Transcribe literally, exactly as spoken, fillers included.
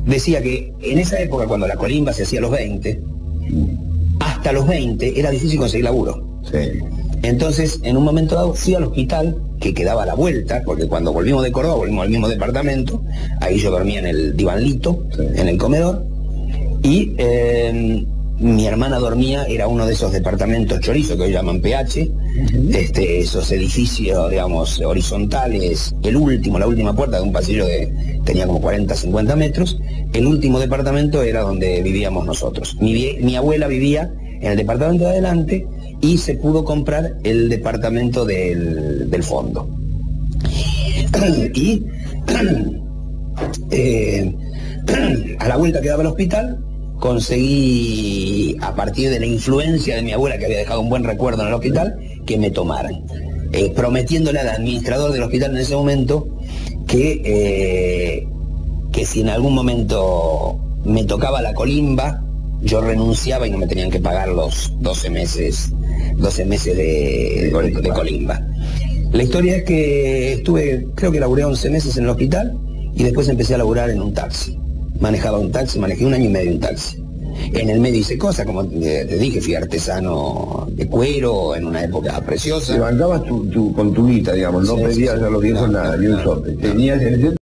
decía que en esa época, cuando la colimba se hacía a los veinte, hasta los veinte era difícil conseguir laburo. Sí. Entonces, en un momento dado, fui al hospital, que quedaba a la vuelta, porque cuando volvimos de Córdoba, volvimos al mismo departamento, ahí yo dormía en el divanlito, sí, en el comedor, y eh, mi hermana dormía, era uno de esos departamentos chorizo que hoy llaman P H, uh-huh, este, esos edificios, digamos, horizontales, el último, la última puerta de un pasillo de, tenía como cuarenta, cincuenta metros, el último departamento era donde vivíamos nosotros. Mi, mi abuela vivía en el departamento de adelante, y se pudo comprar el departamento del, del fondo. Y eh, a la vuelta que daba el hospital, conseguí, a partir de la influencia de mi abuela, que había dejado un buen recuerdo en el hospital, que me tomaran, eh, prometiéndole al administrador del hospital en ese momento que, eh, que si en algún momento me tocaba la colimba, yo renunciaba y no me tenían que pagar los doce meses de, de, de colimba. La historia es que estuve, creo que laburé once meses en el hospital y después empecé a laburar en un taxi. Manejaba un taxi, manejé un año y medio un taxi. En el medio hice cosas, como te dije, fui artesano de cuero en una época preciosa. Te bancabas tu, tu, con tu guita, digamos, no sí, pedías sí, sí, a los viejos no, nada, ni un sorte. Tenías en ese